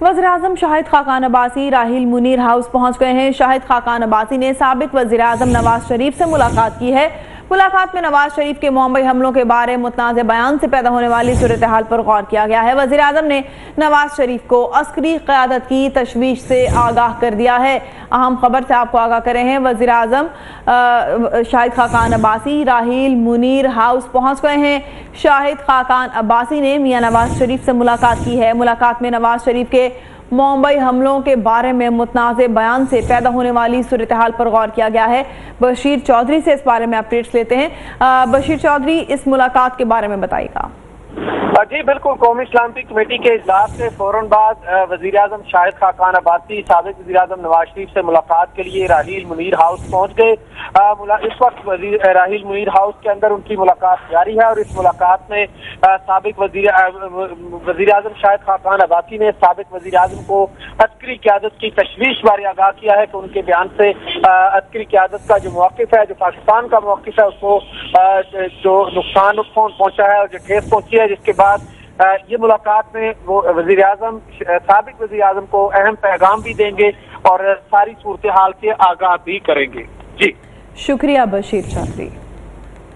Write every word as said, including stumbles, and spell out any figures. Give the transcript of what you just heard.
वज़ीर-ए-आज़म शाहिद खाकान अब्बासी राहील मुनीर हाउस पहुंच गए हैं। शाहिद खाकान अब्बासी ने साबिक वज़ीर-ए-आज़म नवाज शरीफ से मुलाकात की है। मुलाकात में नवाज शरीफ के मुंबई हमलों के बारे में मुतनाज़ बयान से पैदा होने वाली सूरत हाल पर गौर किया गया है। वज़ीर-ए-आज़म ने नवाज शरीफ को अस्करी क़यादत की तशवीश से आगाह कर दिया है। अहम खबर से आपको आगाह करें हैं, वज़ीर-ए-आज़म शाहिद खाकान अब्बासी राहील मुनीर हाउस पहुंच गए हैं। शाहिद खाकान अब्बासी ने मियां नवाज शरीफ से मुलाकात की है। मुलाकात में नवाज शरीफ के मुंबई हमलों के बारे में मुतनाज़ बयान से पैदा होने वाली सूरत हाल पर गौर किया गया है। बशीर चौधरी से इस बारे में अपडेट्स लेते हैं। बशीर चौधरी, इस मुलाकात के बारे में बताइएगा। जी बिल्कुल, कौमी इस्लामी कमेटी के इजलास से फौरन बाद वज़ीर-ए-आज़म शाहिद खाकान अब्बासी साबिक वज़ीर-ए-आज़म नवाज शरीफ से मुलाकात के लिए राहील मुनीर हाउस पहुंच गए। इस वक्त राहील मुनीर हाउस के अंदर उनकी मुलाकात जारी है और इस मुलाकात में साबिक वज़ीर-ए-आज़म शाहिद खाकान अब्बासी ने साबिक वज़ीर-ए-आज़म को अस्करी क़यादत की तशवीश बारे आगाह किया है कि उनके बयान से अस्करी क़यादत का जो मौक़िफ़ है, जो पाकिस्तान का मौक़िफ़ है, उसको जो नुकसान पहुंचा है और जो ठेस पहुंची है, जिसके बाद ये मुलाकात में वो वज़ीर-ए-आज़म साबिक वज़ीर-ए-आज़म को अहम पैगाम भी देंगे और सारी सूरत हाल से आगाह भी करेंगे। जी शुक्रिया बशीर चौधरी।